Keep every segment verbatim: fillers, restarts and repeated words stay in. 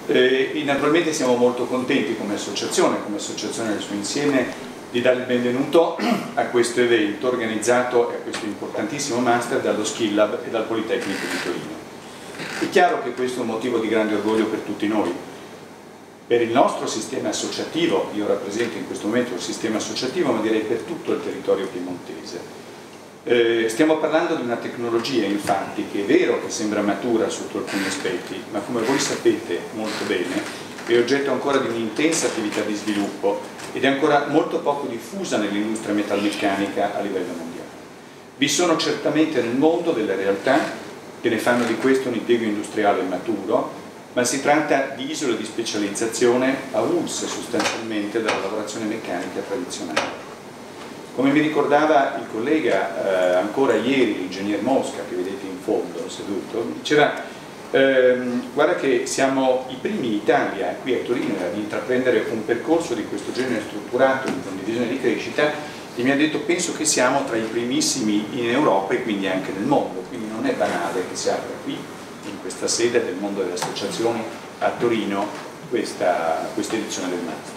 Eh, e naturalmente siamo molto contenti come associazione, come associazione nel suo insieme, di dare il benvenuto a questo evento organizzato, a questo importantissimo master dallo Skill Lab e dal Politecnico di Torino. È chiaro che questo è un motivo di grande orgoglio per tutti noi, per il nostro sistema associativo. Io rappresento in questo momento il sistema associativo, ma direi per tutto il territorio piemontese. Eh, stiamo parlando di una tecnologia, infatti, che è vero che sembra matura sotto alcuni aspetti, ma come voi sapete molto bene è oggetto ancora di un'intensa attività di sviluppo ed è ancora molto poco diffusa nell'industria metalmeccanica a livello mondiale. Vi sono certamente nel mondo delle realtà che ne fanno di questo un impiego industriale maturo, ma si tratta di isole di specializzazione avulse sostanzialmente dalla lavorazione meccanica tradizionale. Come mi ricordava il collega eh, ancora ieri, l'ingegner Mosca, che vedete in fondo seduto, diceva ehm, guarda che siamo i primi in Italia, qui a Torino, ad intraprendere un percorso di questo genere strutturato di condivisione di crescita, e mi ha detto penso che siamo tra i primissimi in Europa e quindi anche nel mondo, quindi non è banale che si apra qui, in questa sede del mondo delle associazioni a Torino, questa, questa edizione del master.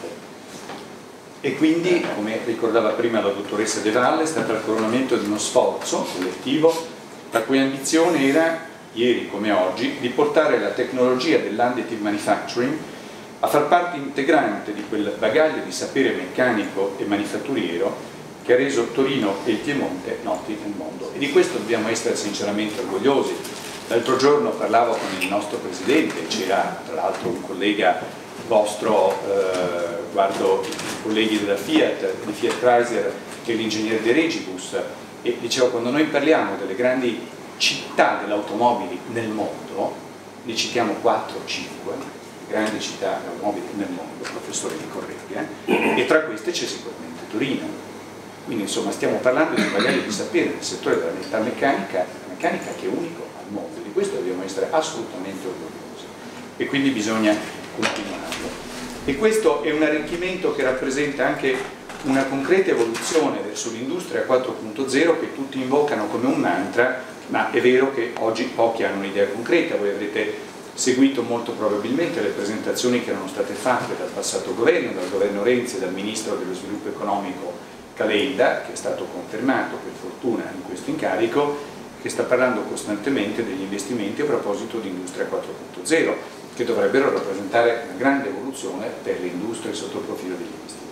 E quindi, come ricordava prima la dottoressa De Valle, è stato il coronamento di uno sforzo collettivo la cui ambizione era, ieri come oggi, di portare la tecnologia dell'additive manufacturing a far parte integrante di quel bagaglio di sapere meccanico e manifatturiero che ha reso Torino e il Piemonte noti nel mondo. E di questo dobbiamo essere sinceramente orgogliosi. L'altro giorno parlavo con il nostro presidente, c'era tra l'altro un collega vostro, eh, guardo i colleghi della Fiat, di Fiat Chrysler e l'ingegnere De Regibus, e dicevo, quando noi parliamo delle grandi città dell'automobile nel mondo, ne citiamo quattro o cinque grandi città dell'automobile nel mondo, professore di Correggia, e tra queste c'è sicuramente Torino. Quindi insomma stiamo parlando di un bagaglio di sapere nel settore della metalmeccanica meccanica che è unico al mondo, di questo dobbiamo essere assolutamente orgogliosi e quindi bisogna continuarlo. E questo è un arricchimento che rappresenta anche una concreta evoluzione verso l'industria quattro punto zero che tutti invocano come un mantra, ma è vero che oggi pochi hanno un'idea concreta. Voi avrete seguito molto probabilmente le presentazioni che erano state fatte dal passato governo, dal governo Renzi e dal ministro dello sviluppo economico Calenda, che è stato confermato per fortuna in questo incarico, che sta parlando costantemente degli investimenti a proposito di industria quattro punto zero, che dovrebbero rappresentare una grande evoluzione per le industrie sotto il profilo degli investimenti.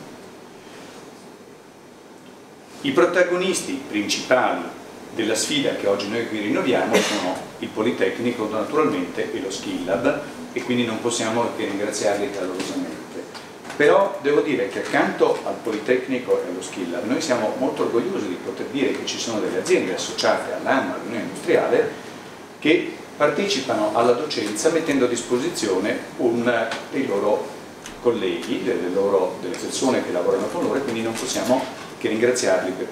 I protagonisti principali della sfida che oggi noi qui rinnoviamo sono il Politecnico naturalmente e lo Skill Lab, e quindi non possiamo che ringraziarli calorosamente. Però devo dire che accanto al Politecnico e allo Skill Lab noi siamo molto orgogliosi di poter dire che ci sono delle aziende associate all'anno all'Unione Industriale che partecipano alla docenza mettendo a disposizione un, dei loro colleghi, delle, loro, delle persone che lavorano con loro, e quindi non possiamo che ringraziarli per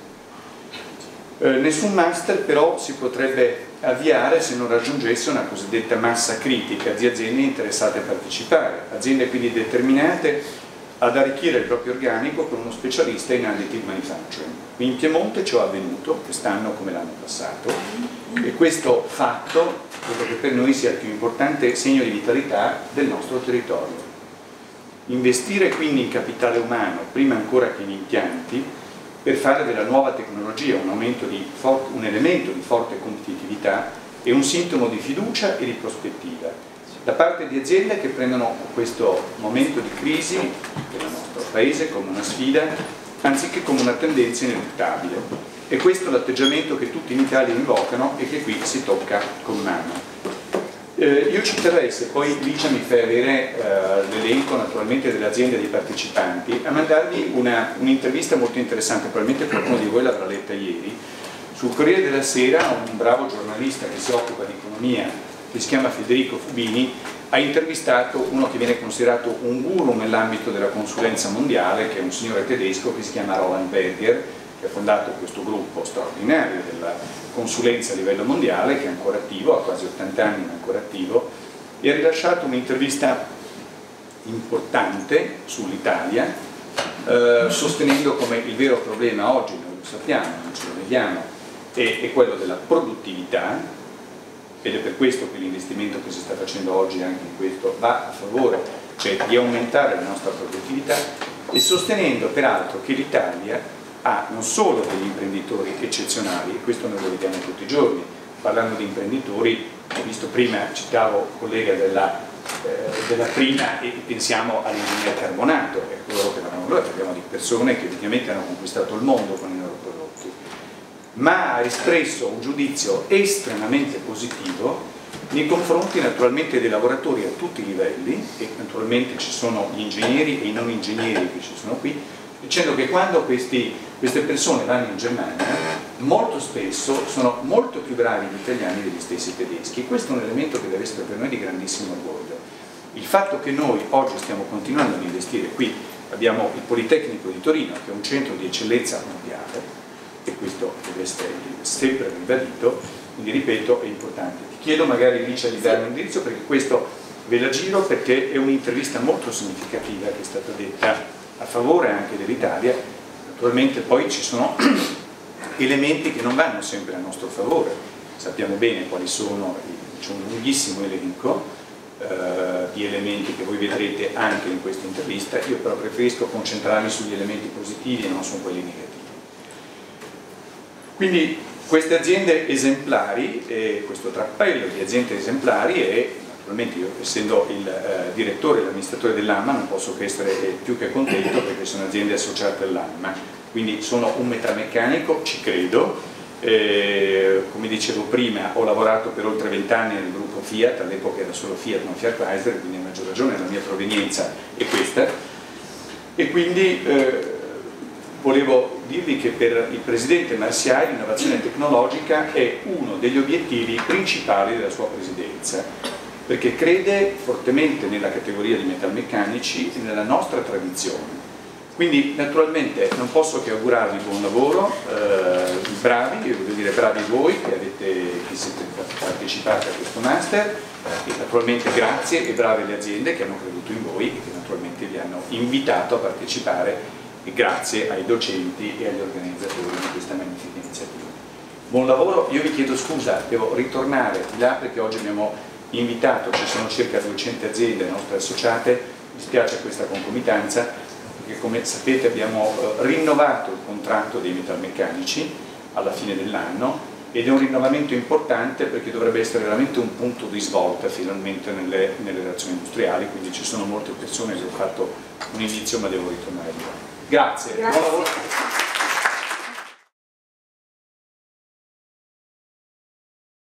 questo. Eh, nessun master però si potrebbe avviare se non raggiungesse una cosiddetta massa critica di aziende interessate a partecipare, aziende quindi determinate ad arricchire il proprio organico con uno specialista in additive manufacturing. Qui in Piemonte ciò è avvenuto quest'anno come l'anno passato, e questo fatto credo che per noi sia il più importante segno di vitalità del nostro territorio. Investire quindi in capitale umano, prima ancora che in impianti, per fare della nuova tecnologia un, aumento di un elemento di forte competitività è un sintomo di fiducia e di prospettiva da parte di aziende che prendono questo momento di crisi del nostro Paese come una sfida anziché come una tendenza ineluttabile. E questo è l'atteggiamento che tutti in Italia invocano e che qui si tocca con mano. Eh, io ci terrei, se poi Licia mi fa avere eh, l'elenco naturalmente delle aziende dei partecipanti, a mandarvi un'intervista un molto interessante, probabilmente qualcuno di voi l'avrà letta ieri, sul Corriere della Sera. Un bravo giornalista che si occupa di economia, che si chiama Federico Fubini, ha intervistato uno che viene considerato un guru nell'ambito della consulenza mondiale, che è un signore tedesco che si chiama Roland Berger, che ha fondato questo gruppo straordinario della consulenza a livello mondiale, che è ancora attivo, ha quasi ottanta anni ma è ancora attivo, e ha rilasciato un'intervista importante sull'Italia, eh, sostenendo come il vero problema oggi, noi lo sappiamo, non ce lo neghiamo, è, è quello della produttività, ed è per questo che l'investimento che si sta facendo oggi anche in questo va a favore, cioè di aumentare la nostra produttività, e sostenendo peraltro che l'Italia ha non solo degli imprenditori eccezionali, e questo noi lo vediamo tutti i giorni. Parlando di imprenditori, ho visto prima, citavo un collega della, eh, della prima, e pensiamo all'ingegner Carbonato, è quello che lavorano loro, parliamo di persone che ovviamente hanno conquistato il mondo con i loro prodotti, ma ha espresso un giudizio estremamente positivo nei confronti naturalmente dei lavoratori a tutti i livelli, e naturalmente ci sono gli ingegneri e i non ingegneri che ci sono qui, dicendo che quando questi, queste persone vanno in Germania molto spesso sono molto più bravi gli italiani degli stessi tedeschi, e questo è un elemento che deve essere per noi di grandissimo orgoglio. Il fatto che noi oggi stiamo continuando ad investire qui, abbiamo il Politecnico di Torino che è un centro di eccellenza mondiale, e questo deve essere sempre ribadito, quindi ripeto, è importante. Ti chiedo magari Licia di dare un indirizzo, perché questo ve la giro perché è un'intervista molto significativa che è stata detta a favore anche dell'Italia. Naturalmente poi ci sono elementi che non vanno sempre a nostro favore, sappiamo bene quali sono, c'è un lunghissimo elenco eh, di elementi che voi vedrete anche in questa intervista. Io però preferisco concentrarmi sugli elementi positivi e non su quelli negativi. Quindi queste aziende esemplari, e questo trappello di aziende esemplari, e naturalmente io essendo il eh, direttore e l'amministratore dell'A M A non posso che essere più che contento, perché sono aziende associate all'A M A, quindi sono un metalmeccanico, ci credo, eh, come dicevo prima ho lavorato per oltre vent'anni nel gruppo Fiat, all'epoca era solo Fiat non Fiat Chrysler, quindi a maggior ragione la mia provenienza è questa, e quindi eh, volevo dirvi che per il Presidente Marsiai l'innovazione tecnologica è uno degli obiettivi principali della sua Presidenza, perché crede fortemente nella categoria di metalmeccanici e nella nostra tradizione. Quindi naturalmente non posso che augurarvi buon lavoro, eh, bravi, io voglio dire bravi voi che, avete, che siete partecipati a questo master, e naturalmente grazie, e brave le aziende che hanno creduto in voi e che naturalmente vi hanno invitato a partecipare, e grazie ai docenti e agli organizzatori di questa magnifica iniziativa. Buon lavoro, io vi chiedo scusa, devo ritornare di là perché oggi abbiamo invitato, ci sono circa duecento aziende nostre associate, mi spiace questa concomitanza, perché come sapete abbiamo eh, rinnovato il contratto dei metalmeccanici alla fine dell'anno, ed è un rinnovamento importante perché dovrebbe essere veramente un punto di svolta finalmente nelle, nelle relazioni industriali, quindi ci sono molte persone che ho fatto un inizio ma devo ritornare di là. Grazie. Grazie. Buon lavoro.